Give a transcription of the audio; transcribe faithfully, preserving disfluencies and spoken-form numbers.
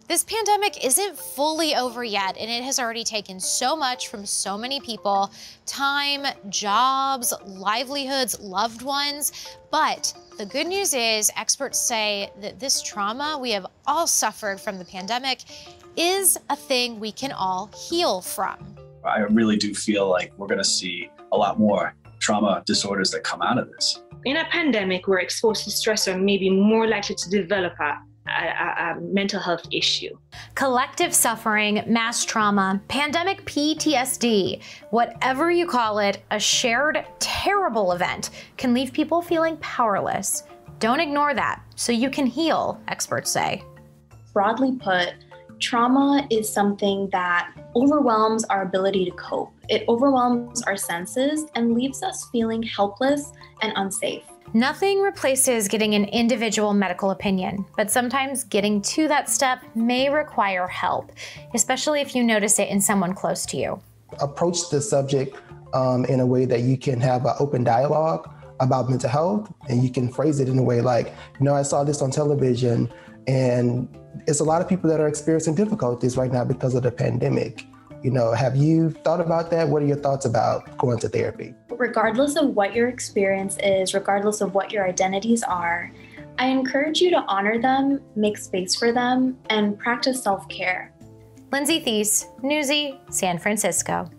This pandemic isn't fully over yet, and it has already taken so much from so many people: time, jobs, livelihoods, loved ones. But the good news is, experts say that this trauma we have all suffered from the pandemic is a thing we can all heal from. I really do feel like we're going to see a lot more trauma disorders that come out of this. In a pandemic, we're exposed to stress and maybe more likely to develop a A, a, a mental health issue. Collective suffering, mass trauma, pandemic P T S D, whatever you call it, a shared terrible event can leave people feeling powerless. Don't ignore that so you can heal, experts say. Broadly put, trauma is something that overwhelms our ability to cope. It overwhelms our senses and leaves us feeling helpless and unsafe. Nothing replaces getting an individual medical opinion, but sometimes getting to that step may require help, especially if you notice it in someone close to you. Approach the subject um, in a way that you can have an open dialogue about mental health, and you can phrase it in a way like, you know, I saw this on television, and it's a lot of people that are experiencing difficulties right now because of the pandemic. You know, have you thought about that? What are your thoughts about going to therapy? Regardless of what your experience is, regardless of what your identities are, I encourage you to honor them, make space for them, and practice self-care. Lindsay Thies, Newsy, San Francisco.